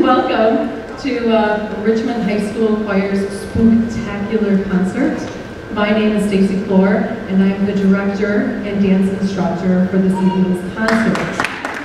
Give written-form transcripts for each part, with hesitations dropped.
welcome to Richmond High School Choir's Spooktacular concert. My name is Stacy Clore, and I'm the director and dance instructor for this evening's concert.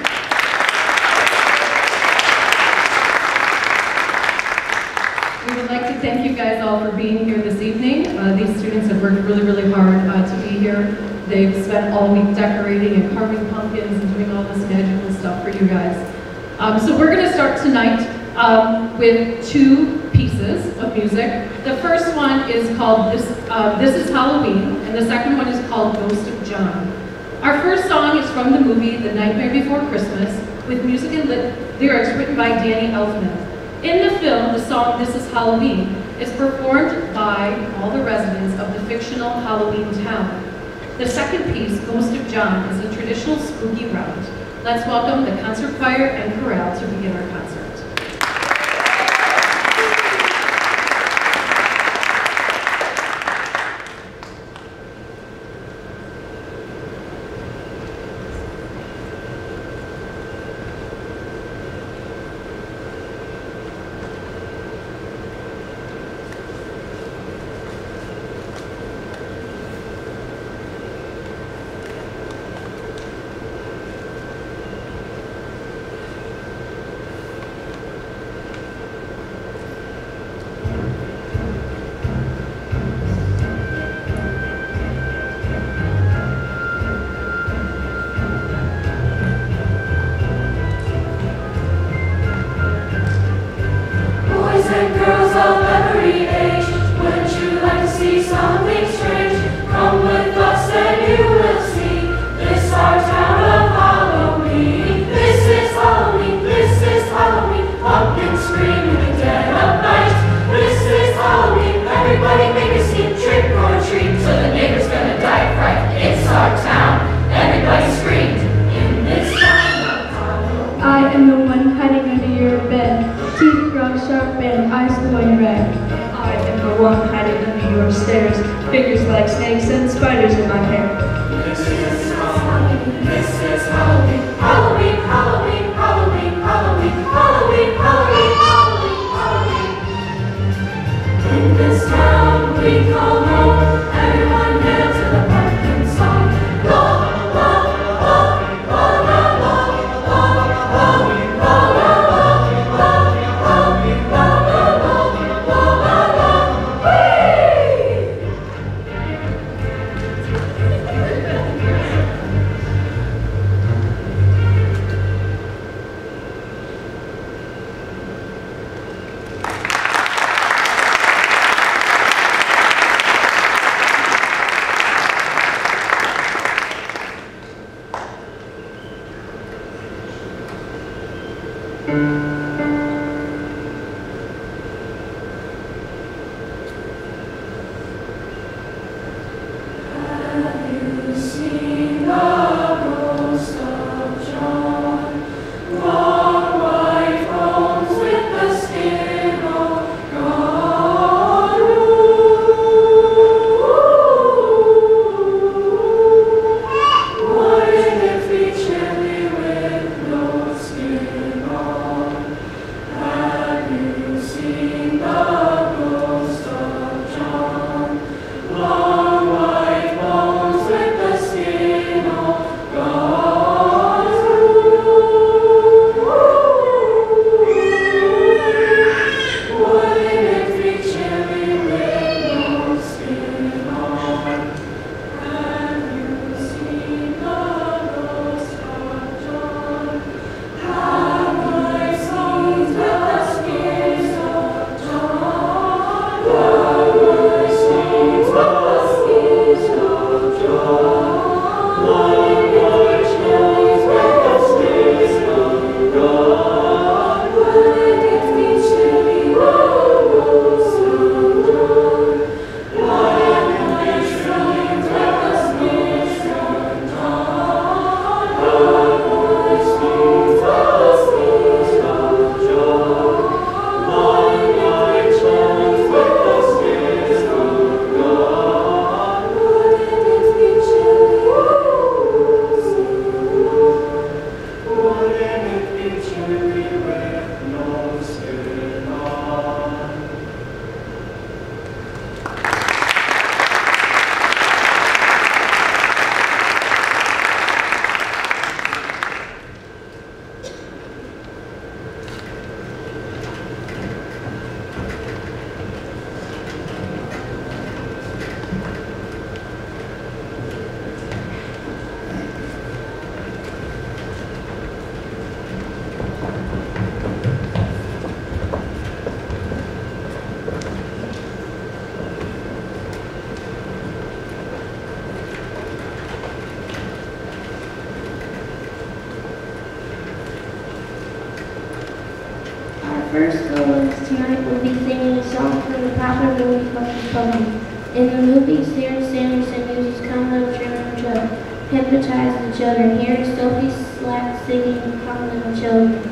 We would like to thank you guys all for being here this evening. These students have worked really, really hard to be here. They've spent all week decorating and carving pumpkins and doing all this magical stuff for you guys. So we're going to start tonight with two pieces of music. The first one is called This Is Halloween, and the second one is called Ghost of John. Our first song is from the movie The Nightmare Before Christmas, with music and lyrics written by Danny Elfman. In the film, the song This Is Halloween is performed by all the residents of the fictional Halloween town. The second piece, Ghost of John, is a traditional spooky round. Let's welcome the concert choir and chorale to begin our concert. Our first soloist tonight will be singing a song from the popular movie Hocus Pocus. In the movie, Sarah Sanderson uses Come Little Children to hypnotize the children. Here is Sophie Slack singing Come Little Children.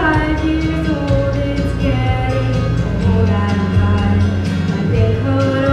Years old, it's getting cold outside. My big coat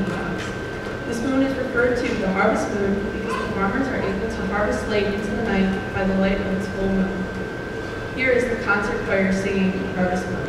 clouds. This moon is referred to the harvest moon because the farmers are able to harvest late into the night by the light of its full moon. Here is the concert choir singing Harvest Moon.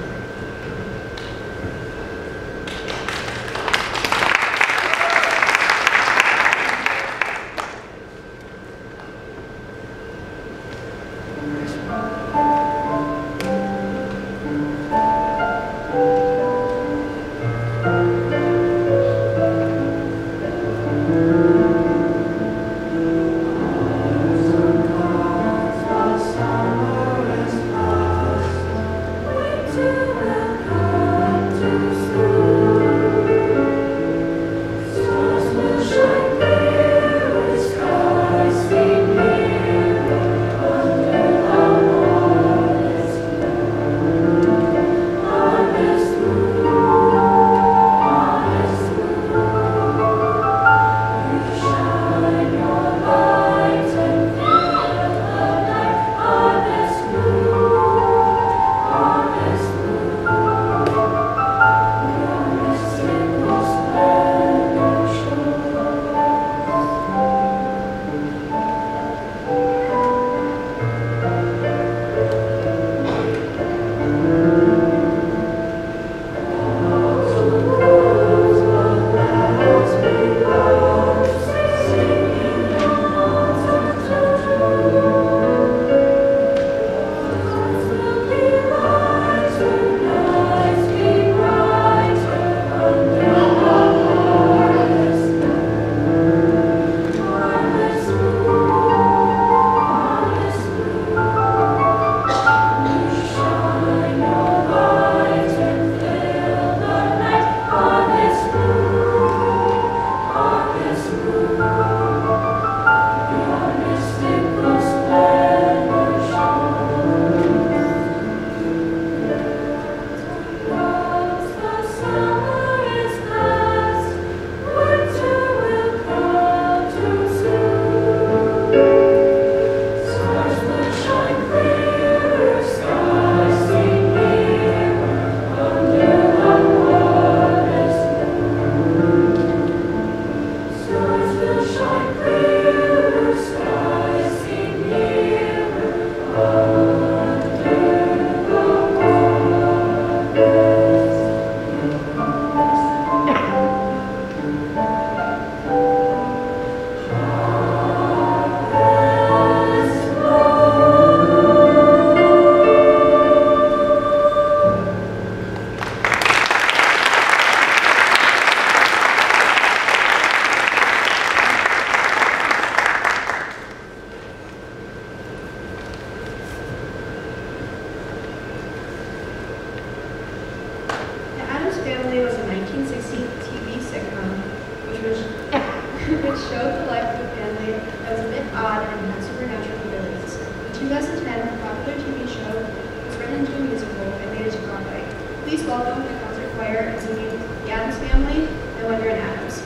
which showed the life of a family that was a bit odd and had supernatural abilities. The 2010 popular TV show was written into a musical and made it to Broadway. Please welcome the concert choir and singing The Addams Family and When You're in Addams.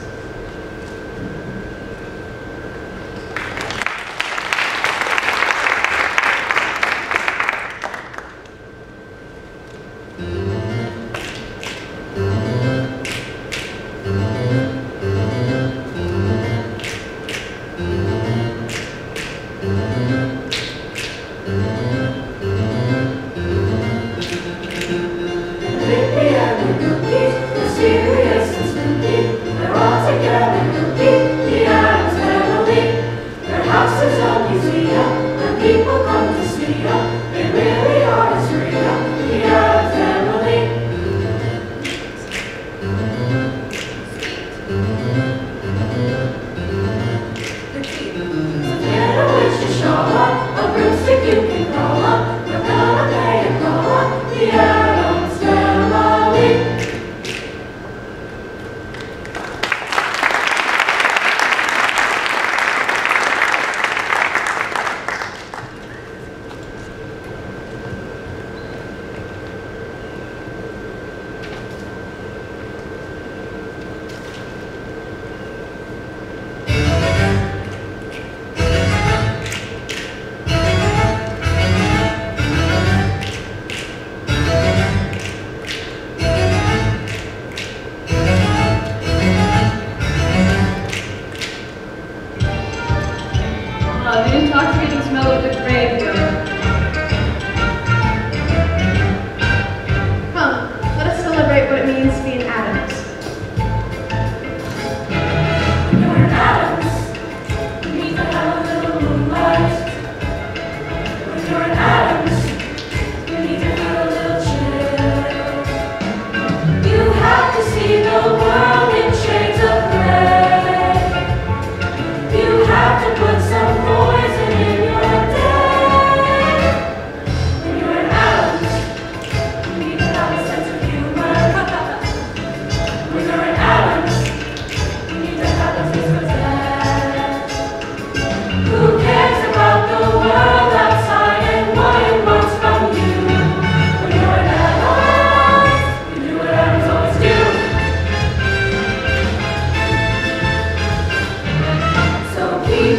Mysterious and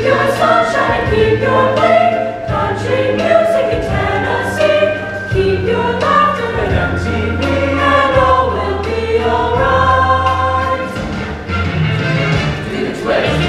Keep your sunshine, keep your flame, country music in Tennessee. Keep your laughter and MTV, and all will be alright. Do the twist.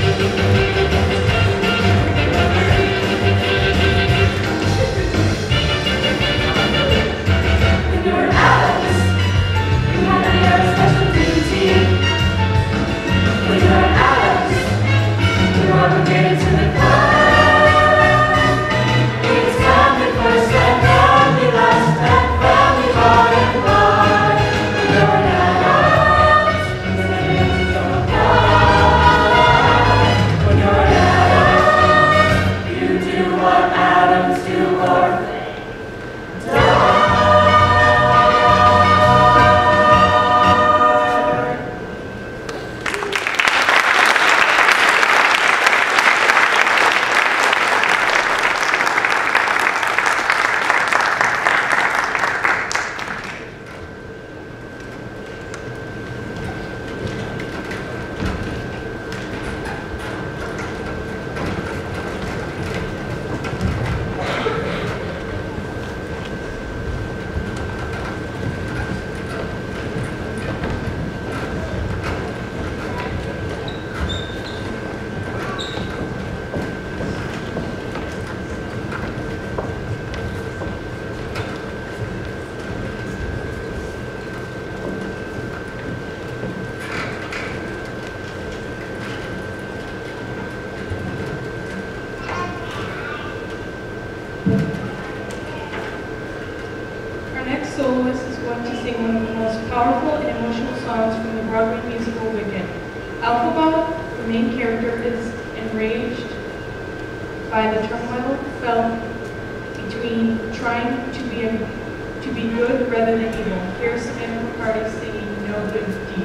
When you're Adams, you have a very special duty. When you're Adams, you are obligated to the clan. It's family first and family last and family hard and wide. When you're Adams, it's your pride. When you're Adams, you do what Adams do or die. Our next soloist is going to sing one of the most powerful and emotional songs from the Broadway musical Wicked. Alphaba, the main character, is enraged by the turmoil felt between trying to be good rather than evil. Here's Samantha McCarty singing No Good Deed.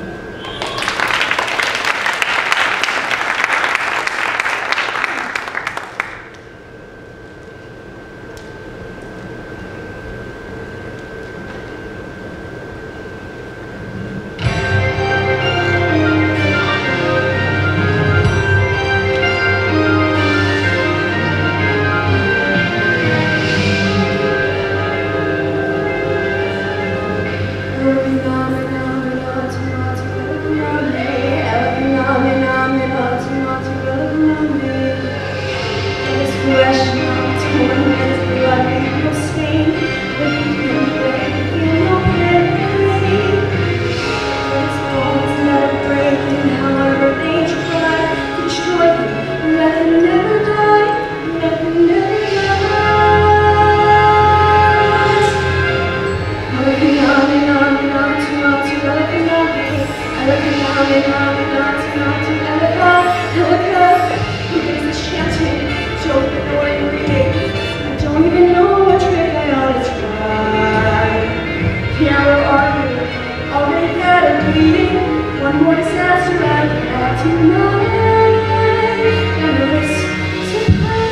One more disaster I got tonight. Endless surprise.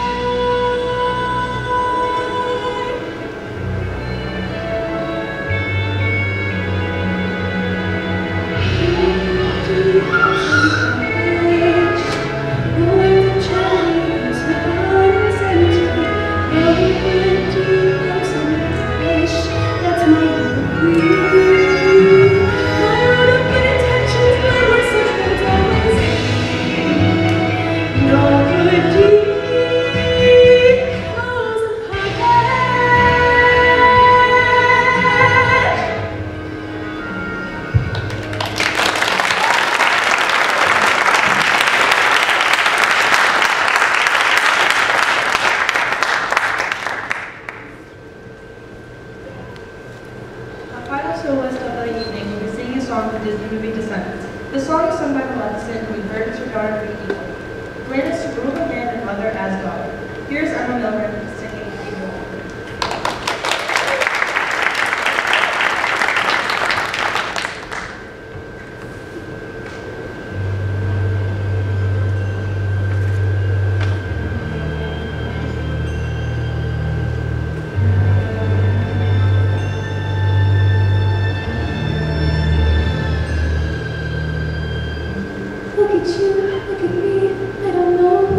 That's soloist of the evening will be singing a song from the Disney movie Descendants. This song is sung by Maleficent, who inherits her daughter from evil. The plan is to rule again and mother as daughter. Here's Emma Milner singing Evil. Look at you, look at me, I don't know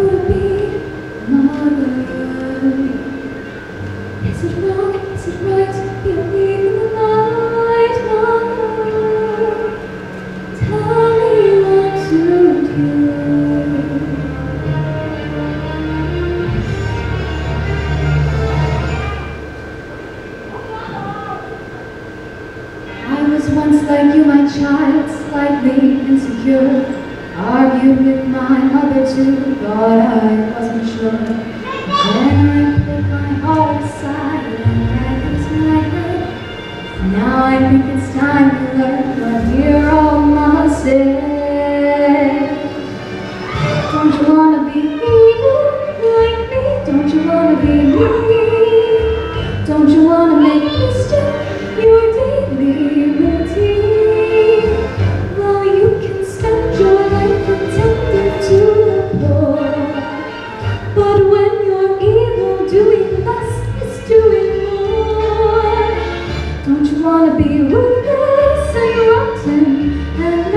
insecure. Argued with my mother too, thought I wasn't sure. Then I put my heart aside and right into my head. Now I think it's time to learn what dear old mama said. Don't you wanna be evil like me? Don't you wanna be me? Don't you wanna make mischief your daily routine? Well, you can spend your life attending to the poor, but when you're evil, doing less is doing more. Don't you wanna be ruthless and rotten and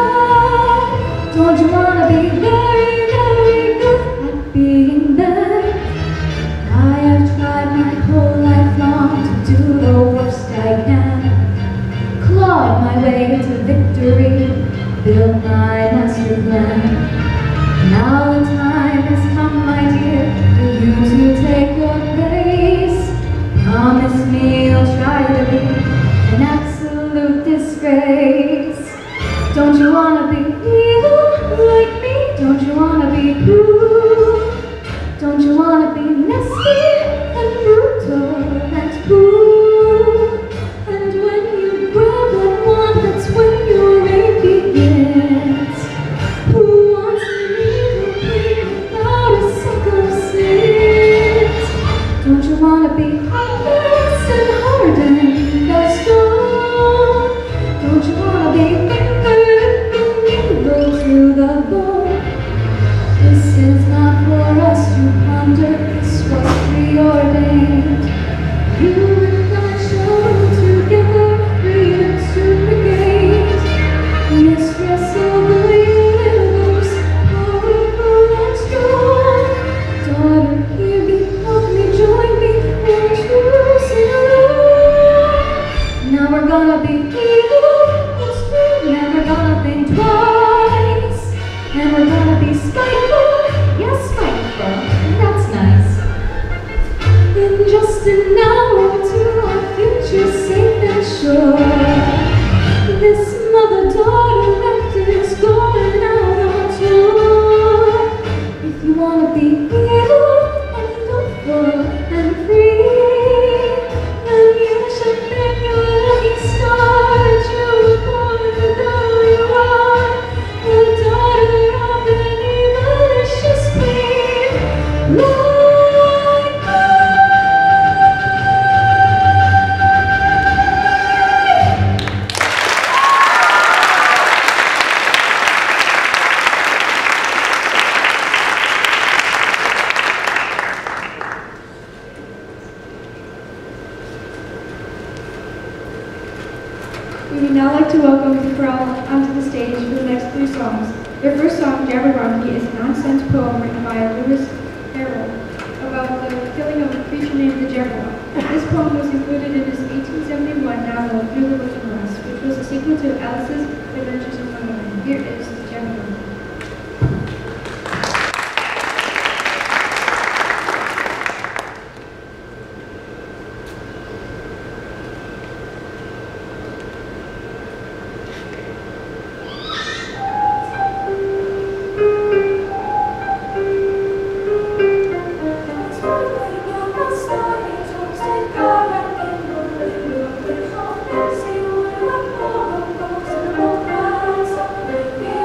loud? Don't you wanna be very, very good at being bad? I have tried my whole life long to do the worst I can, clawed my way to victory, build my master plan. Now the time has come, my dear, for you to take your place. Promise me you'll try to be an absolute disgrace. Don't you wanna be evil like me? Don't you wanna be cruel? Don't you wanna be nasty and brutal and cruel? And when you grab what one, that's when your reign begins. Who wants an evil queen without a suck of sins? Don't you wanna be heartless and hardened as stone? Don't you wanna be fingered and evil to the bone? This is not for us to ponder, this was preordained. You and I shall together freedom to regain. Mistress of the universe, powerful and strong. Daughter, hear me, help me, join me, won't you sing along? Now we're gonna be evil, it's true, never gonna think twice. And we're gonna be spiteful, yes, spiteful, that's nice. In just an hour or two, our future's safe and sure. This mother-daughter left is going out on tour. If you wanna be evil and hopeful and free, then you should thank your lucky star that you were born the girl you are, the daughter of an evilicious queen like me. We would now like to welcome the chorale onto the stage for the next 3 songs. Their first song, Jabberwocky, is a nonsense poem written by Lewis Carroll about the killing of a creature named the Jabberwock. This poem was included in his 1871 novel, Through the Looking Glass, which was a sequel to Alice's Adventures in Wonderland. Here is the Jabberwock. See what I want, goes in the glass.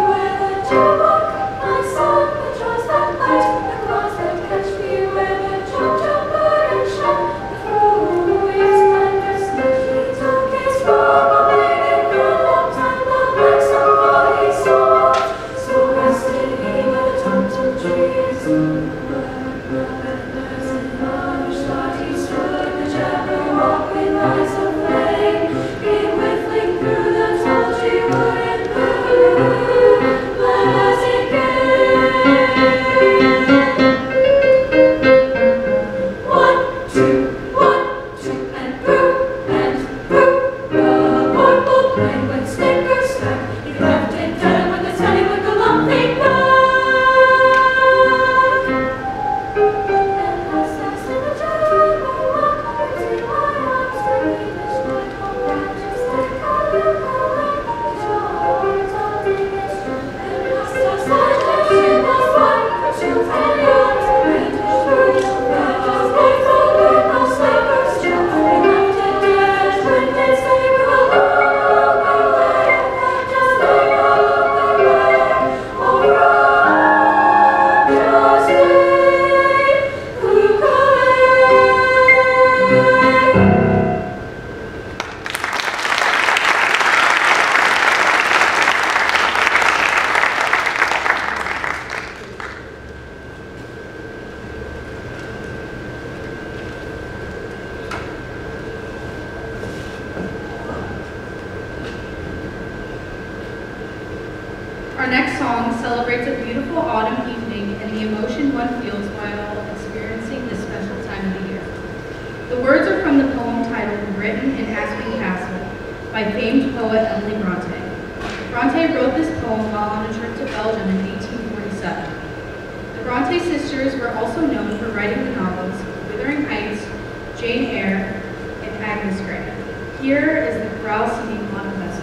Our next song celebrates a beautiful autumn evening and the emotion one feels while experiencing this special time of the year. The words are from the poem titled Written in Aspen Castle by famed poet Emily Bronte. Bronte wrote this poem while on a trip to Belgium in 1847. The Bronte sisters were also known for writing the novels Wuthering Heights, Jane Eyre, and Agnes Grey. Here is the chorale singing Autumn Vesper.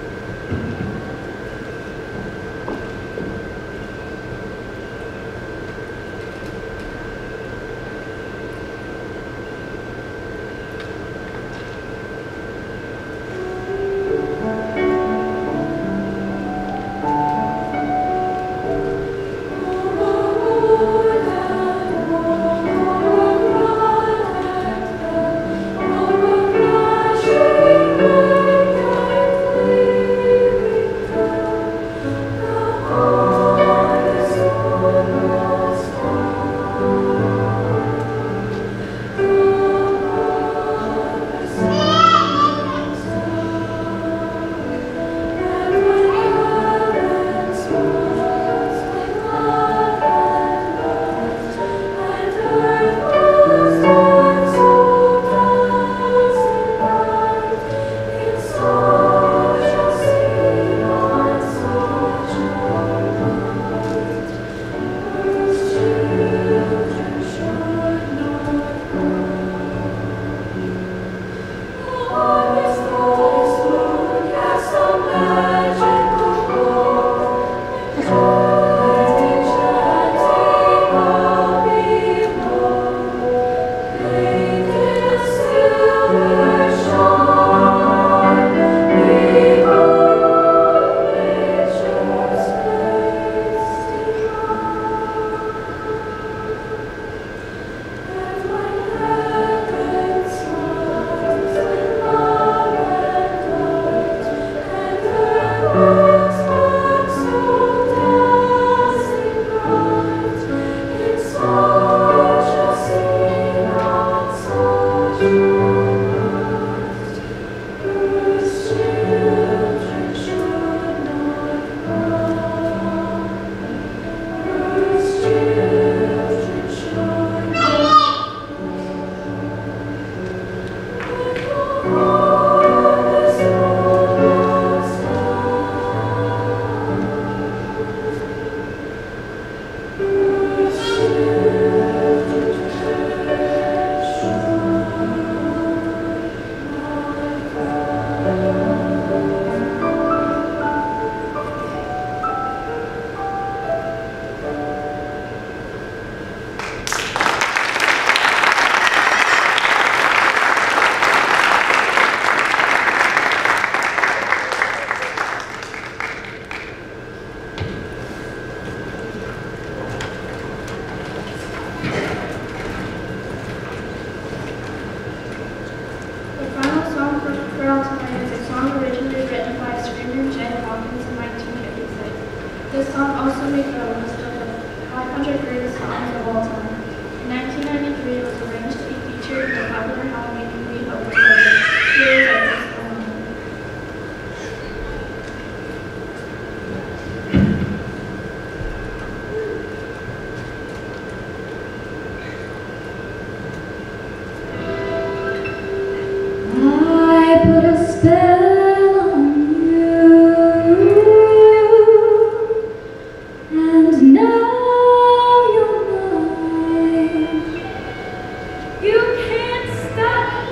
This song also made the list of the 500 greatest songs of all time. In 1993, it was arranged to be featured in the popular Halloween movie of the Here is our first poem. I put a spell on you, and now you're mine. You can't stop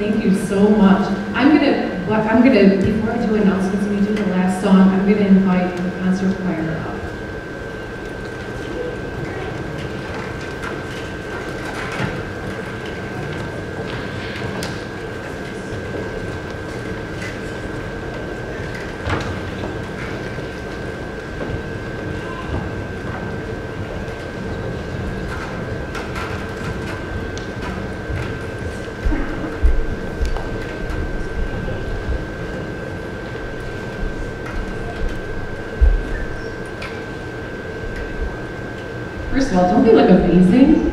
Thank you so much. Before I do announcements and we do the last song, I'm gonna invite the concert choir up. First of all, don't they look amazing?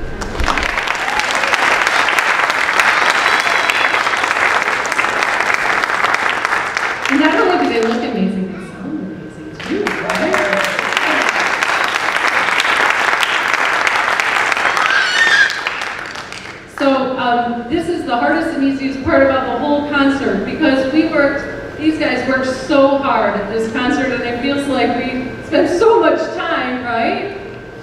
And not only do they look amazing, they sound amazing too, right? So this is the hardest and easiest part about the whole concert because these guys worked so hard at this concert and it feels like we spent so much time, right?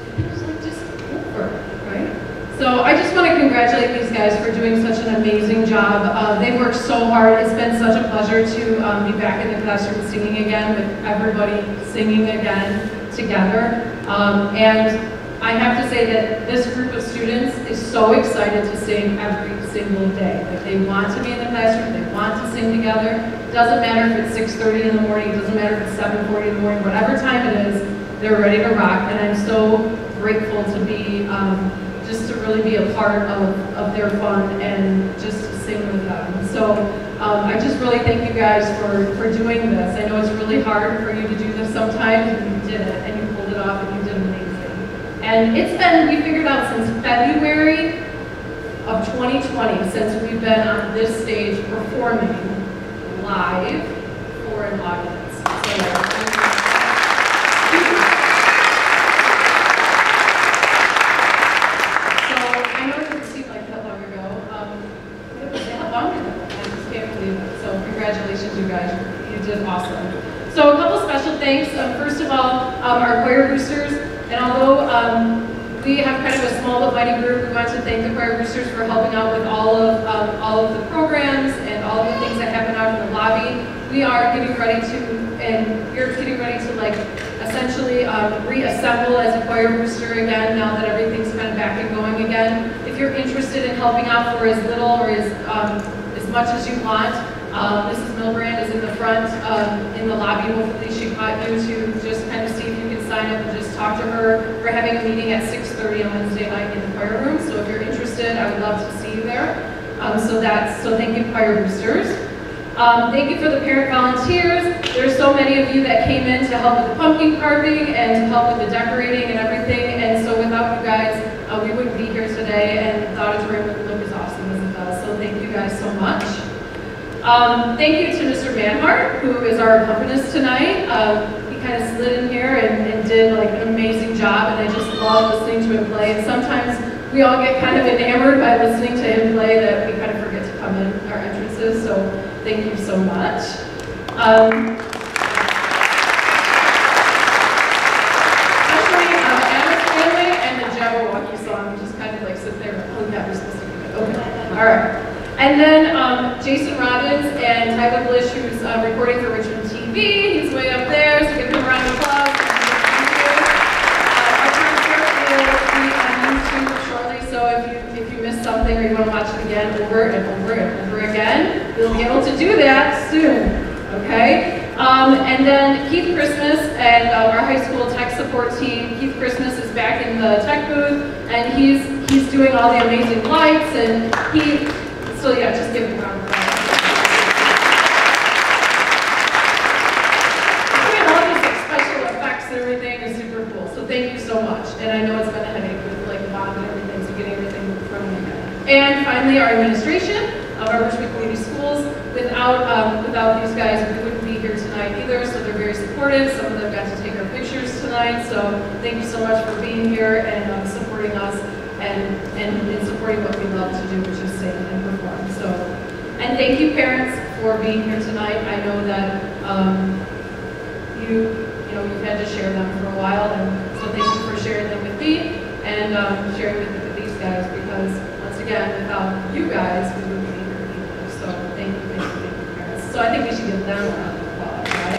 So I just want to congratulate these guys for doing such an amazing job. They worked so hard. It's been such a pleasure to be back in the classroom singing again with everybody singing again together. And I have to say that this group of students is so excited to sing every single day. Like they want to be in the classroom, they want to sing together. It doesn't matter if it's 6:30 in the morning, it doesn't matter if it's 7:40 in the morning, whatever time it is, they're ready to rock. And I'm so grateful to be just to really be a part of their fun and just to sing with them. So I just really thank you guys for doing this. I know it's really hard for you to do this sometimes, and you did it, and you pulled it off, and you did amazing. And it's been, we figured out since February of 2020, since we've been on this stage performing live for an audience. So, congratulations, you guys. You did awesome. So a couple special thanks. First of all, our choir boosters. And although we have kind of a small but mighty group, we want to thank the choir boosters for helping out with all of the programs and all of the things that happen out in the lobby. We are getting ready to, and you're getting ready to like essentially reassemble as a choir booster again now that everything's kind of back and going again. If you're interested in helping out for as little or as much as you want, Mrs. Milbrand is in the front in the lobby. Hopefully she caught you to just kind of see if you can sign up and just talk to her. We're having a meeting at 6:30 on Wednesday night in the choir room, so if you're interested, I would love to see you there. So thank you, choir boosters. Thank you for the parent volunteers. There's so many of you that came in to help with the pumpkin carving and to help with the decorating and everything, and so without you guys, we wouldn't be here today, and the auditorium wouldn't look as awesome as it does, so thank you guys so much. Thank you to Mr. Manhart, who is our accompanist tonight. He kind of slid in here and did like an amazing job, and I just love listening to him play. And sometimes we all get kind of enamored by listening to him play that we kind of forget to come in our entrances, so thank you so much. Especially Anna's family and the Jabberwocky song, just kind of like sit there and oh yeah, we're supposed to do it. Okay, all right. And then Jason Robbins and Tyler Blish, who's recording for Richmond TV. He's way up there, so give him a round of applause. Our concert will be on YouTube shortly, so if you missed something or you want to watch it again over and over and over again, you'll be able to do that soon, okay? And then Keith Christmas and our high school tech support team. Keith Christmas is back in the tech booth, and he's doing all the amazing lights, and so yeah, just give him a round of applause. Doing all these like, special effects and everything is super cool. So thank you so much. And I know it's been a headache with like Bob and everything, so getting everything running again. And finally, our administration of our Richmond Community Schools. Without these guys, we wouldn't be here tonight either. So they're very supportive. Some of them got to take our pictures tonight. So thank you so much for being here and supporting us. And supporting what we love to do, which is sing and perform. So, and thank you parents for being here tonight. I know that you've had to share them for a while, and so thank you for sharing them with me and sharing with these guys, because once again, without you guys, we wouldn't be here either. I think we should give them a round of applause, right?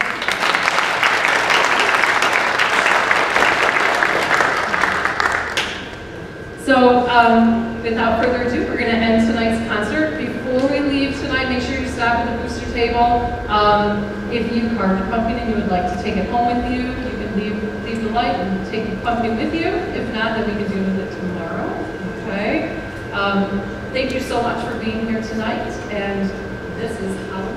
So, without further ado, we're going to end tonight's concert. Before we leave tonight, make sure you stop at the booster table. If you carved a pumpkin and you would like to take it home with you, you can leave the light and take the pumpkin with you. If not, then we can deal with it tomorrow. Okay? Thank you so much for being here tonight, and this is Halloween.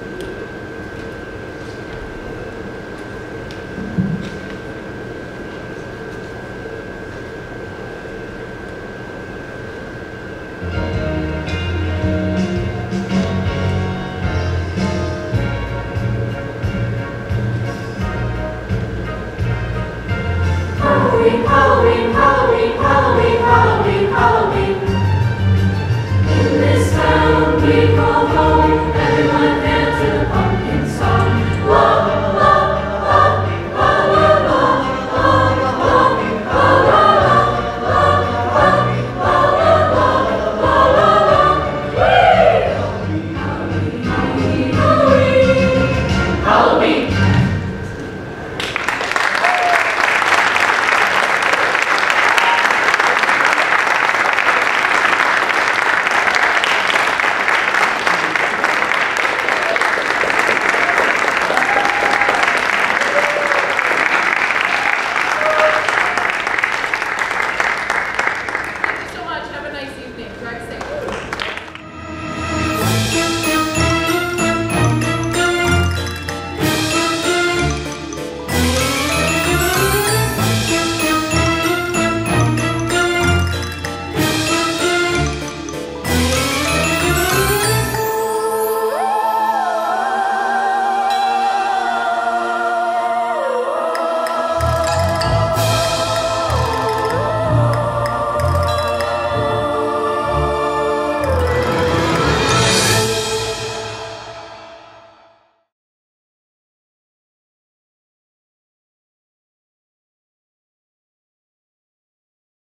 Halloween, Halloween, Halloween, Halloween, Halloween, Halloween. In this town we call home, everyone dance to the pumpkin song. La la la la la la la la la la la la la la la. Halloween, Halloween, Halloween.